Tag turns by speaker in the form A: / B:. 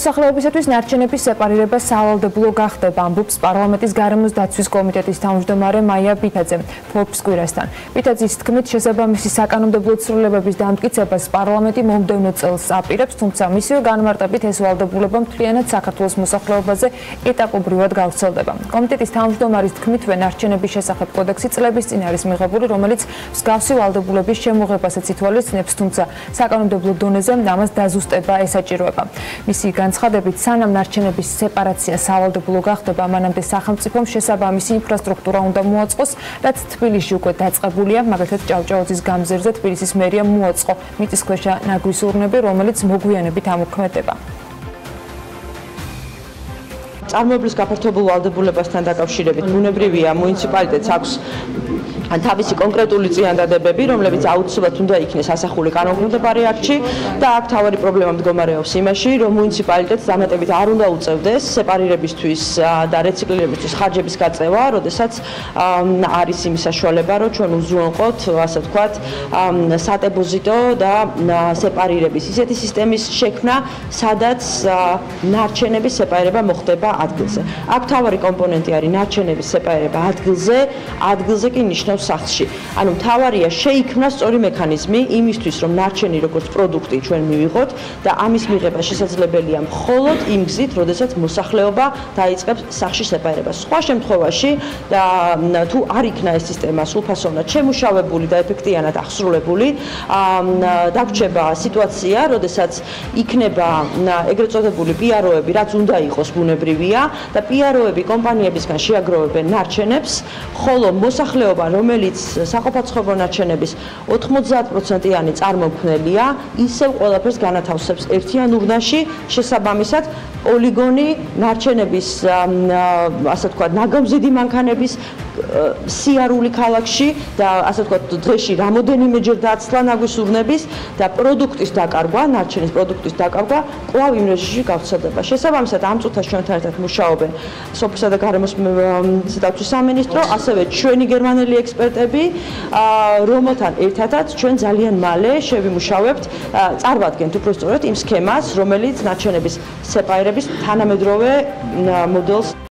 A: მოსახლეობისათვის ნარჩენების სეპარირება სავალდებულო გახდება, ამბობს პარლამენტის გარემოს დაცვის კომიტეტის თავმჯდომარე მაია ბითაძე Forbes კვირასთან. ბითაძის თქმით, შესაბამისი საკანონმდებლო ცვლილებების დამტკიცებას პარლამენტი მომდევნო წელს აპირებს, თუმცა მისივე განმარტებით ეს ვალდებულება მთლიანად საქართველოს მოსახლეობაზე ეტაპობრივად გავრცელდება. კომიტეტის თავმჯდომარის თქმითვე ნარჩენების შესახებ კოდექსი წლების წინ არის მიღებული, რომელიც მსგავსი ვალდებულების შემოღებასაც ითვალისწინებს, თუმცა საკანონმდებლო დონეზე ამას დაზუსტება ესაჭიროება. მისი განცხადებით, სანამ ნარჩენების სეპარაცია სავალდებულო გახდება, მანამდე სახელმწიფომ შესაბამისი ინფრასტრუქტურა უნდა მოაწყოს, რაც თბილისში უკვე დაწყებულია, მაგალითად ჭავჭავაძის გამზირზე თბილისის მერიამ მოაწყო მიწისქვეშა ნაგვის ურნები, რომელიც მოგვიანებით ამოქმედება.
B: წარმოებლის გაფართოებულ ვალდებულებასთან დაკავშირებით ბუნებრივია მუნიციპალიტეტს აქვს თავისი კონკრეტული წინადადებები, რომლებიც აუცილებლად უნდა იქნეს ასახული კანონქვემდებარე აქტში და აქ თავარი პრობლემა მდგომარეობს იმაში, რომ მუნიციპალიტეტს დამატებით არ უნდა უწევდეს სეპარირებისთვის და რეციკლირებისთვის ხარჯების გაწევა, როდესაც არის იმის საშუალება, რომ ჩვენ უზრუნველყოთ, ასე ვთქვათ, სადეპოზიტო და სეპარირების ისეთი სისტემის შექმნა, სადაც ნარჩენების სეპარირება მოხდება ადგილზე. აქ თავარი კომპონენტი არის ნარჩენების სეპარირება ადგილზე კი ნიშნავს სახლში. ანუ მთავარია შეიქმნა სწორი მექანიზმი იმისთვის, რომ ნარჩენი როგორც პროდუქტი ჩვენ მივიღოთ და ამის მიღება შესაძლებელია მხოლოდ იმ გზით, როდესაც მოსახლეობა დაიწყებს სახლში სეპარირებას. სხვა შემთხვევაში და თუ არ იქნა ეს სისტემა სრულფასოვნად შემუშავებული და ეფექტიანად აღსრულებული, დაგვრჩება სიტუაცია, როდესაც იქნება ეგრეთ წოდებული PR-ები, რაც უნდა იყოს ბუნებრივია და PR-ები კომპანიებისგან შეაგროვებენ ნარჩენებს, ხოლო მოსახლეობა რომელიც საყოფაცხოვრებო ნარჩენების 90%-იანი წარმოქმნელია, ისევ ყველაფერს განათავსებს ერთიან ურნაში, შესაბამისად პოლიგონი ნარჩენების, ასე ვთქვათ, ნაგამზიდი მანქანების სიარული ქალაქში და ასე ვთქვათ, დღეში რამოდენიმეჯერ დაცლა ნაგვის ურნების და პროდუქტის დაკარგვა, ნარჩენის პროდუქტის დაკარგვა კვლავ იმ რეჟიმში გავრცელდება. შესაბამისად, ამ წუთას ჩვენთან ერთად მუშაობენ სოფლისა და გარემოს დაცვის სამინისტრო, ასევე ჩვენი გერმანელი ექსპერტები, რომელთან ერთადაც ჩვენ ძალიან მალე შევიმუშავებთ, წარვადგენთ უბრალოდ იმ სქემას, რომელიც ნარჩენების სეპარირების თანამედროვე მოდელს